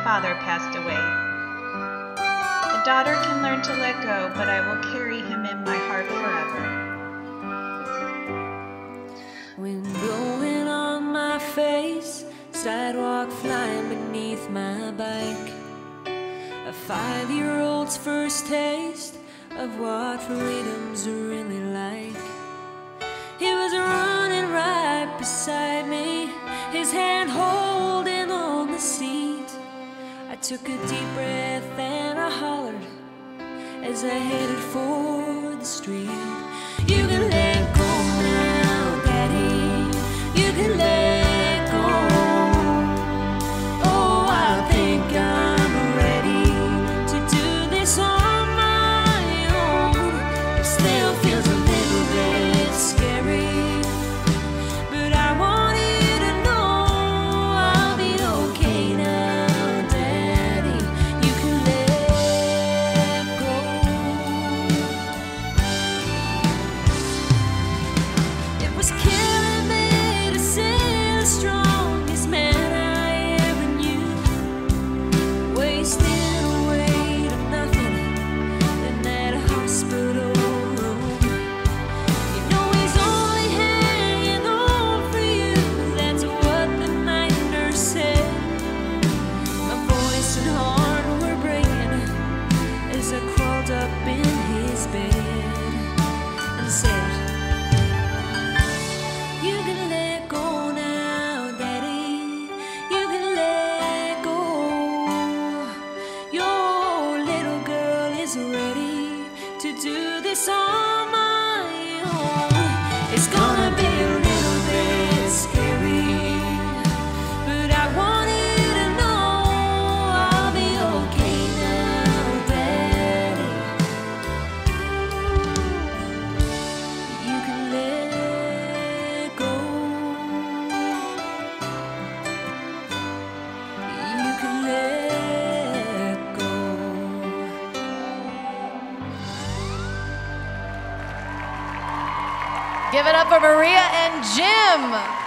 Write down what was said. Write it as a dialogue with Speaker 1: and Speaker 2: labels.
Speaker 1: father passed away. A daughter can learn to let go, but I will carry him in my heart forever.
Speaker 2: Wind blowing on my face, sidewalk flying beneath my bike. A 5-year-old's first taste of what freedom's really like. He was running right beside me, his hand holding on the seat. I took a deep breath and I hollered as I headed for the street. You can let go now, Daddy. You can let go. Oh, I think I'm ready to do this on my own. It still feels a little bit scary, but I want you to know I'll be okay now, Daddy. You can let go. It was killing me to see the strongest man I ever knew wasting away to nothing in that hospital room. You know he's only hanging on for you, that's what the night nurse said. My voice and heart were breaking as I crawled up in his bed and said, you can let go now, Daddy. You can let go. Your little girl is ready to do this on my own. It's gonna be a little bit scary, but I want you to know I'll be okay now, Daddy. You can let go. You can let go.
Speaker 3: Give it up for Maria and Jim.